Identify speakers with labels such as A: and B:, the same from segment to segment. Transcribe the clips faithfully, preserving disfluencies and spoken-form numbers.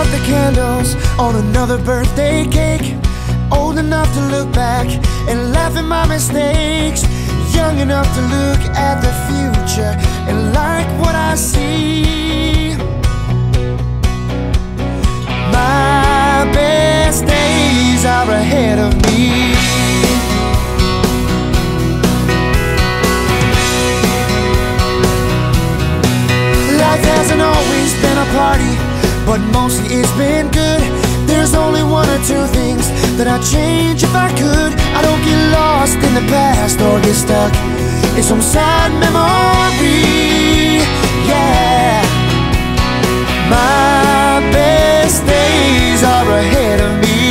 A: the candles on another birthday cake. Old enough to look back and laugh at my mistakes. Young enough to look at the future and like what I see. My best days are ahead of me. Life hasn't always been a party, but mostly it's been good. There's only one or two things that I'd change if I could. I don't get lost in the past or get stuck in some sad memory. Yeah, my best days are ahead of me.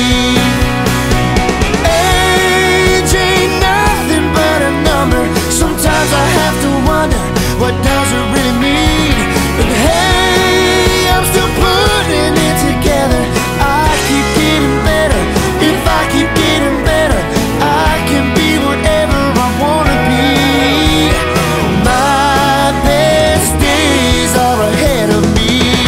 A: Age ain't nothing but a number. Sometimes I have to wonder, what does it really mean? But hey, I'm still putting it together. I keep getting better. If I keep getting better, I can be whatever I wanna be. My best days are ahead of me.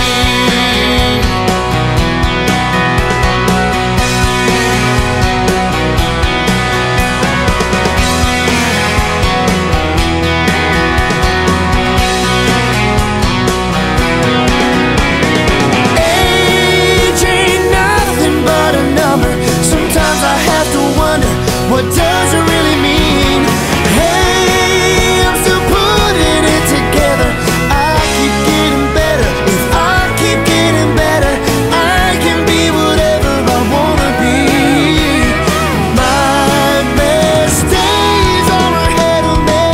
A: What does it really mean? Hey, I'm still putting it together. I keep getting better. If I keep getting better, I can be whatever I wanna be. My best days are ahead of me.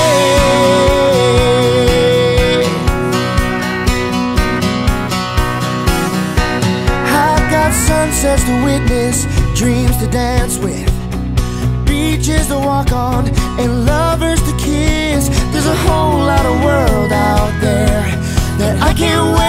A: I've got sunsets to witness, dreams to dance with, beaches to walk on, and lovers to kiss. There's a whole lot of world out there that I can't wait